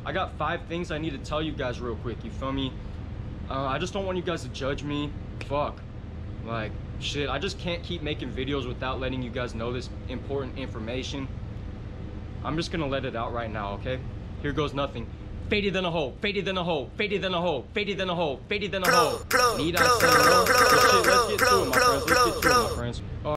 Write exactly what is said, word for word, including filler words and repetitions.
I got five things I need to tell you guys real quick, you feel me? Uh, I just don't want you guys to judge me. Fuck. Like, shit, I just can't keep making videos without letting you guys know this important information. I'm just gonna let it out right now, okay? Here goes nothing. Faded than a hole, faded than a hole, faded than a hole, faded than a hole, faded than a hole. Need I say more? Shit, let's get to it, my friends. Let's get to it, my friends.